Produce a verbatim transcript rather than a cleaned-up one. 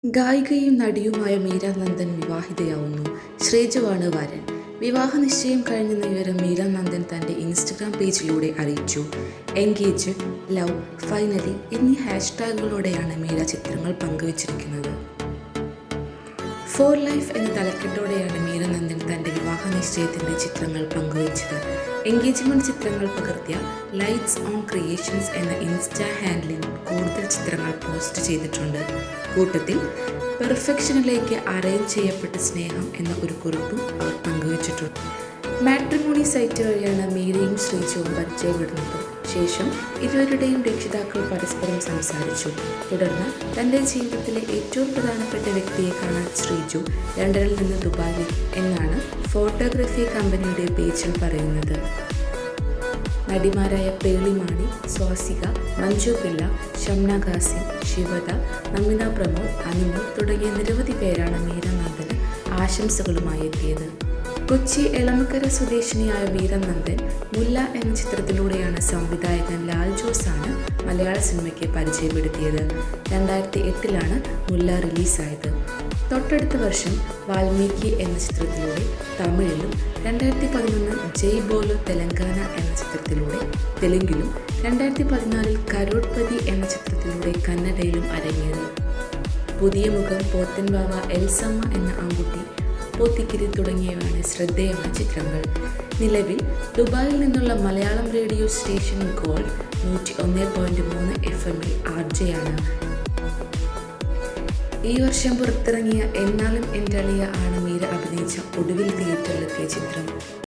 ഗായികയും നടിയുമായ മീര നന്ദൻ വിവാഹിതയാവുന്നു. ശ്രീജുവാണ് വരൻ. വിവാഹ നിശ്ചയം കഴിഞ്ഞെന്ന വിവരം മീര നന്ദൻ തൻ്റെ ഇൻസ്റ്റഗ്രാം പേജിലൂടെ അറിയിച്ചു. എൻഗേജ്, ലവ്, ഫൈനലി എന്നീ ഹാഷ്ടാഗുകളോടെയാണ് മീര ചിത്രങ്ങൾ പങ്കുവച്ചിരിക്കുന്നത്. ഫോർ ലൈഫ് എന്ന തലക്കെട്ടോടെയാണ് മീര നന്ദൻ തൻ്റെ വിവാഹ നിശ്ചയത്തിൻ്റെ ചിത്രങ്ങൾ പങ്കുവച്ചത്. എൻഗേജ്മെൻറ്റ് ചിത്രങ്ങൾ പകർത്തിയ ലൈറ്റ്സ് ഓൺ ക്രിയേഷൻസ് എന്ന ഇൻസ്റ്റാ ഹാൻഡിലിൽ കൂടുതൽ ചിത്രങ്ങൾ പോസ്റ്റ് ചെയ്തിട്ടുണ്ട്. കൂട്ടത്തിൽ പെർഫെക്ഷനിലേക്ക് അറേഞ്ച് ചെയ്യപ്പെട്ട സ്നേഹം എന്ന ഒരു കുറിപ്പും അവർ പങ്കുവച്ചിട്ടുണ്ട്. മാട്രിമോണി സൈറ്റ് വഴിയാണ് മീരയും ശ്രീജുവും പരിചയപ്പെടുന്നത്. ശേഷം ഇരുവരുടെയും രക്ഷിതാക്കൾ പരസ്പരം സംസാരിച്ചു. തുടർന്ന് തൻ്റെ ജീവിതത്തിലെ ഏറ്റവും പ്രധാനപ്പെട്ട വ്യക്തിയെ കാണാൻ ശ്രീജു ലണ്ടനിൽ നിന്ന് ദുബായിൽ എന്നാണ് ഫോട്ടോഗ്രാഫി കമ്പനിയുടെ പേജിൽ പറയുന്നത്. നടിമാരായ പേളിമാണി, സ്വാസിക, മഞ്ജു പിള്ള, ഷംന ഖാസിം, ശിവദ, നമിത പ്രമോദ്, അനുമോൾ തുടങ്ങിയ നിരവധി പേരാണ് മീര നന്ദന് ആശംസകളുമായി എത്തിയത്. കൊച്ചി എളമക്കര സ്വദേശിനിയായ മീര നന്ദൻ മുല്ല എന്ന ചിത്രത്തിലൂടെയാണ് സംവിധായകൻ ലാൽ ജോസാണ് മലയാള സിനിമയ്ക്ക് പരിചയപ്പെടുത്തിയത്. രണ്ടായിരത്തി എട്ടിലാണ് മുല്ല റിലീസായത്. തൊട്ടടുത്ത വർഷം വാൽമീകി എന്ന ചിത്രത്തിലൂടെ തമിഴിലും, രണ്ടായിരത്തി പതിനൊന്ന് ജയ് ബോലോ തെലങ്കാന എന്ന ചിത്രത്തിലൂടെ തെലുങ്കിലും, രണ്ടായിരത്തി പതിനാലിൽ കരോഡ്പതി എന്ന ചിത്രത്തിലൂടെ കന്നഡയിലും അരങ്ങേറി. പുതിയ മുഖം, പോത്തൻ ബാവ, എൽസമ്മ എന്ന ആൺകുട്ടി, പോത്തിക്കിരി തുടങ്ങിയവയാണ് ശ്രദ്ധേയമായ ചിത്രങ്ങൾ. നിലവിൽ ദുബായിൽ നിന്നുള്ള മലയാളം റേഡിയോ സ്റ്റേഷൻ ഗോൾഡ് നൂറ്റി ഒന്ന് പോയിൻറ്റ് മൂന്ന് എഫ് എമ്മിൽ ആർ ജെ ആണ്. ഈ വർഷം പുറത്തിറങ്ങിയ എന്നാലും എൻ്റെ അളിയ ആണ് മീര അഭിനയിച്ച ഒടുവിൽ തിയേറ്ററിലെത്തിയ ചിത്രം.